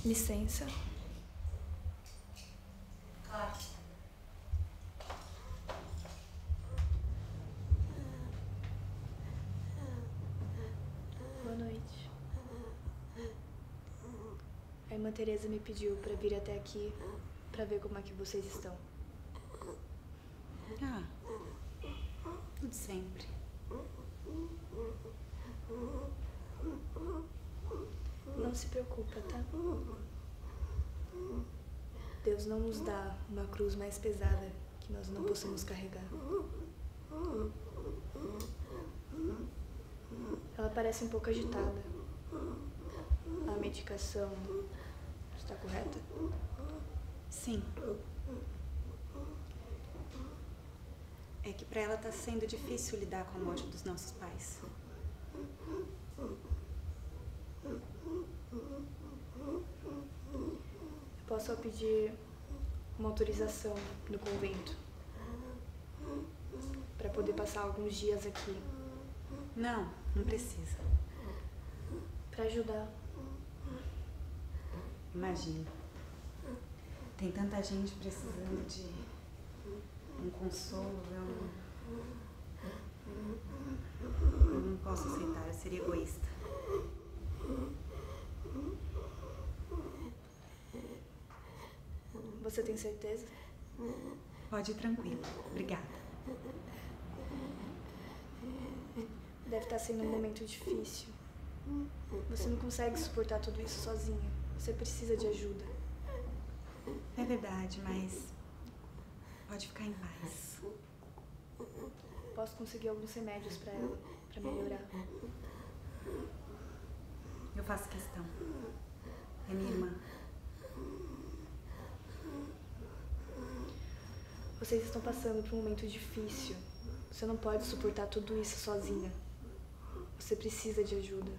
Licença. Claro. Boa noite. A irmã Teresa me pediu pra vir até aqui pra ver como é que vocês estão. Ah, tudo sempre. Não se preocupa, tá? Deus não nos dá uma cruz mais pesada que nós não possamos carregar. Ela parece um pouco agitada. A medicação está correta? Sim. É que pra ela tá sendo difícil lidar com a morte dos nossos pais. Eu posso só pedir uma autorização no convento para poder passar alguns dias aqui. Não, não precisa. Para ajudar. Imagina. Tem tanta gente precisando de um consolo. Eu não posso aceitar, eu seria egoísta. Você tem certeza? Pode ir tranquilo. Obrigada. Deve estar sendo um momento difícil. Você não consegue suportar tudo isso sozinha. Você precisa de ajuda. É verdade, mas pode ficar em paz. Posso conseguir alguns remédios para ela, para melhorar. Eu faço questão. É minha irmã. Vocês estão passando por um momento difícil. Você não pode suportar tudo isso sozinha. Você precisa de ajuda.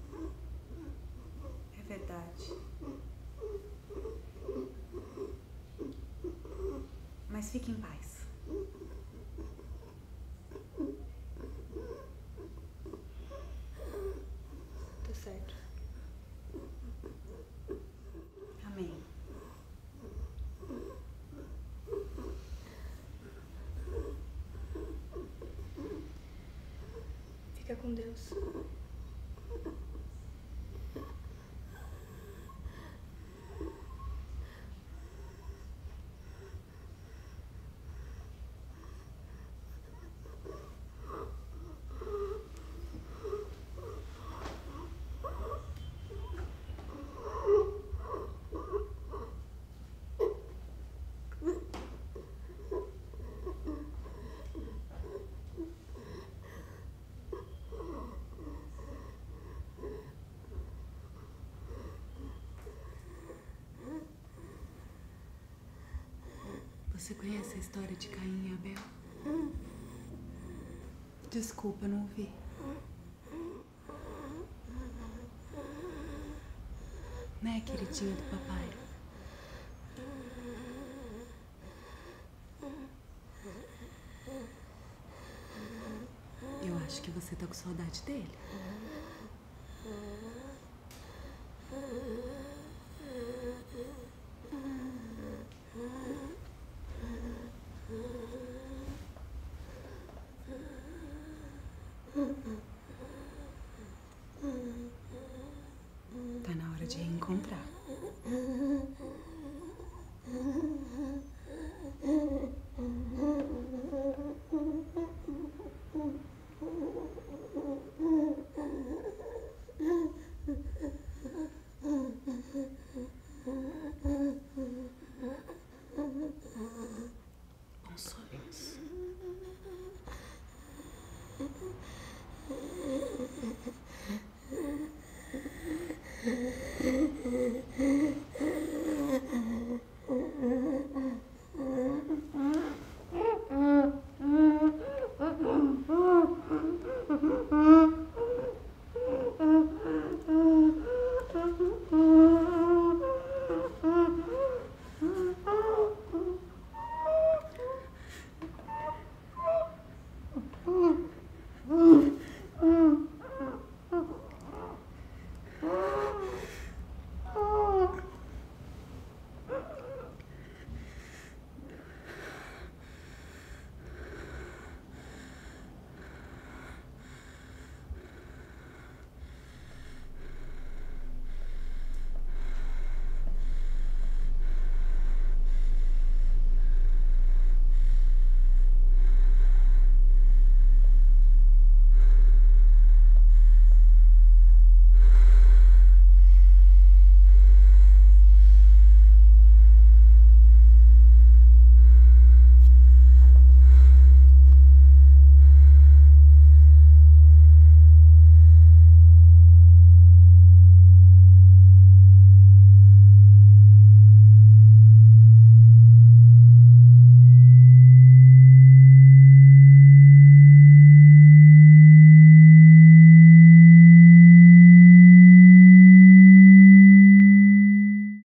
É verdade. Mas fique em paz. Tá certo. Amém. Fica com Deus. Você conhece a história de Caim e Abel? Desculpa, não ouvi. Né, queridinha do papai? Eu acho que você tá com saudade dele. Tá na hora de reencontrar. Bons sonhos.